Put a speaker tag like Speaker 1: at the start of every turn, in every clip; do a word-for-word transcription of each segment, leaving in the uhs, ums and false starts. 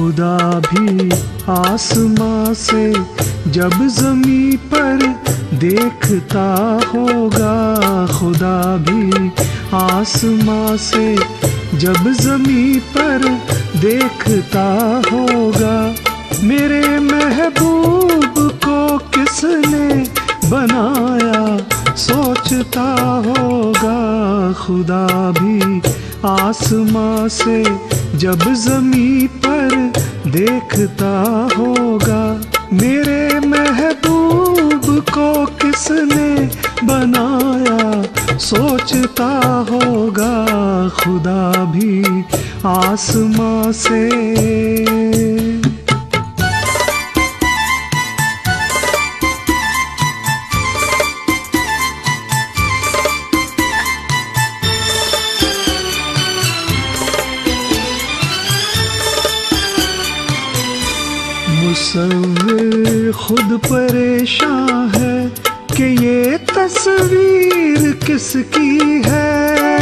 Speaker 1: खुदा भी आसमां से जब ज़मीं पर देखता होगा, खुदा भी आसमां से जब ज़मीं पर देखता होगा। मेरे महबूब को किसने बनाया सोचता होगा, खुदा भी आसमां से जब ज़मीं पर देखता होगा। मेरे महबूब को किसने बनाया सोचता होगा, खुदा भी आसमां से। मुसव्विर खुद परेशान है कि ये तस्वीर किसकी है,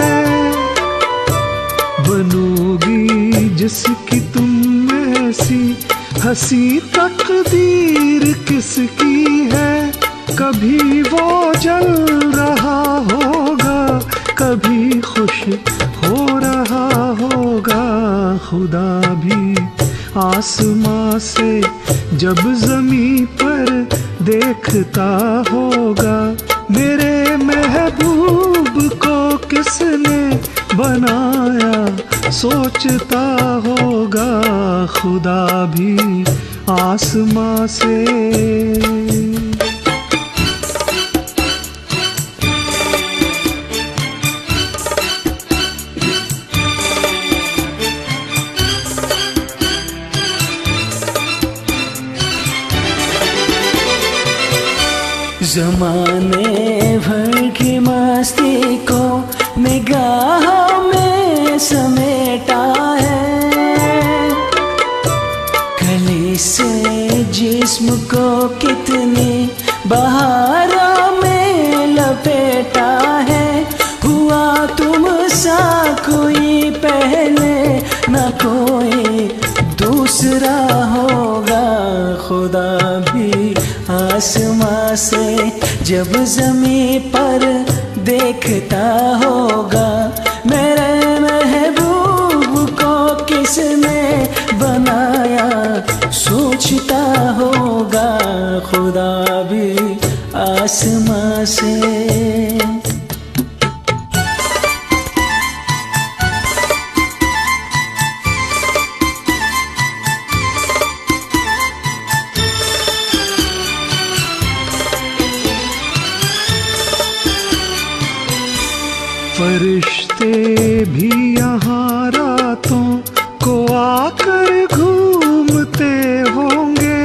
Speaker 1: बनोगी जिसकी तुम ऐसी हंसी तकदीर किसकी है। कभी वो जल रहा होगा, कभी खुश हो रहा होगा, खुदा भी आसमां से जब ज़मीं पर देखता होगा। मेरे महबूब को किसने बनाया सोचता होगा, खुदा भी आसमां से।
Speaker 2: ज़माने भर की मस्ती को निगाह में समेटा है, गले से जिस्म को कितनी बहारों में लपेटा है। हुआ तुम सा कोई पहले न कोई दूसरा होगा, खुदा भी आसमां से जब ज़मीं पर देखता होगा। मेरे महबूब को किसने बनाया सोचता होगा, खुदा भी आसमां से।
Speaker 1: फरिश्ते भी यहाँ रातों को आकर घूमते होंगे,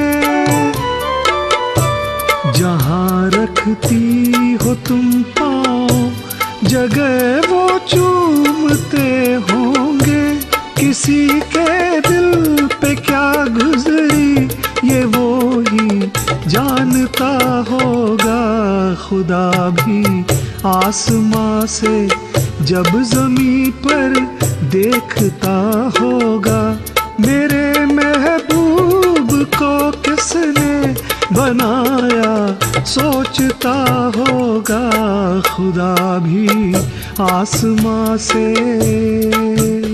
Speaker 1: जहाँ रखती हो तुम पाँव जगह वो चूमते होंगे। किसी के दिल पे क्या गुजरी ये वो ही जानता होगा, खुदा भी आसमां से जब ज़मीं पर देखता होगा। मेरे महबूब को किसने बनाया सोचता होगा, खुदा भी आसमां से।